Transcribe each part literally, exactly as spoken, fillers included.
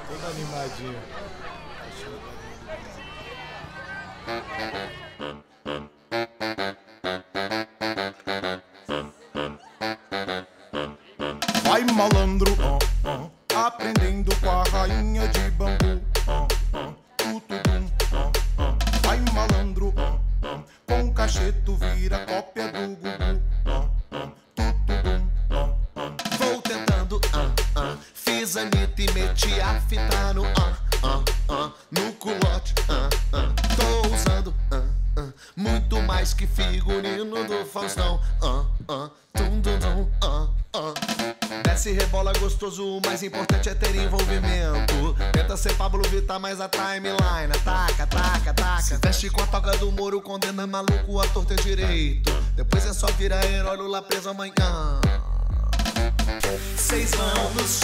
Todo animadinho. Vai malandro, uh, uh, aprendendo com a rainha de bambu. Uh, uh, tu, tu, dum, uh, uh. Vai malandro, uh, uh, com cacheto vira cópia do Gugu. Uh, uh, tu, tu, dum, uh, uh. Vou tentando, uh, uh. Fiz a Anitta e meti a fita no uh, uh, uh. No culote, uh, uh. Tô usando, uh, uh. muito mais que figurino do Faustão. Uh, uh. Tum, tum, tum, uh, uh. Desce, rebola gostoso, o mais importante é ter envolvimento. Tenta ser Pablo Vittar, mas a timeline ataca, ataca, ataca. Se veste com a toga do Moro, condena maluco, a torta é direito. Depois é só virar herói, Lula preso amanhã. Cês vão nos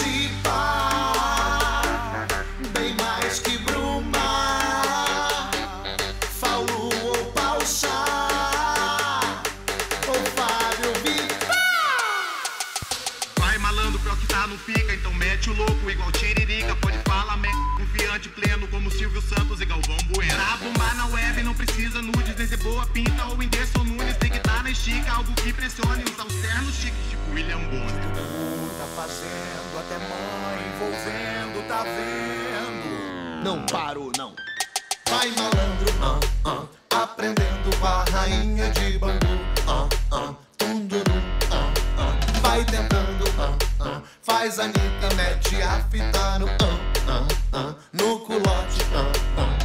chipar bem mais que Bruma, Faulu ou Pauchá, ou Fábio Vittar. Vai malandro, pior que tá, não fica, então mete o louco igual Tiririca. Pode falar merda, confiante pleno como Silvio Santos e Galvão Bueno. Pra bombar na web não precisa nudes, nem ser boa pinta ou Whindersson Nunes. Tem que tá na estica, algo que pressione, usar os ternos chiques tipo William Bonner. Tá fazendo, até mãe envolvendo, tá vendo? Não paro, não. Vai malandro, uh, uh, aprendendo com a rainha de bambu. Uh, uh, tum, durum, uh, uh. Vai tentando, uh, uh, faz a Anitta, mete a fita no uh, uh, uh, no culote. Uh, uh.